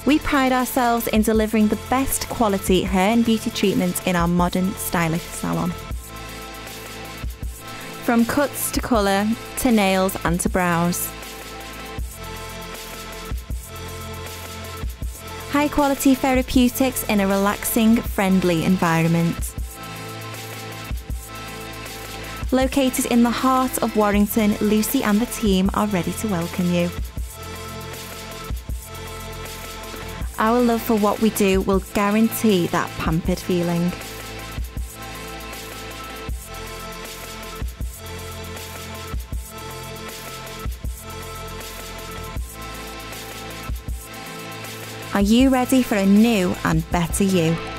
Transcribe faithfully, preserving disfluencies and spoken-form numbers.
We pride ourselves in delivering the best quality hair and beauty treatments in our modern, stylish salon. From cuts to colour, to nails and to brows. High quality therapeutics in a relaxing, friendly environment. Located in the heart of Warrington, Lucy and the team are ready to welcome you. Our love for what we do will guarantee that pampered feeling. Are you ready for a new and better you?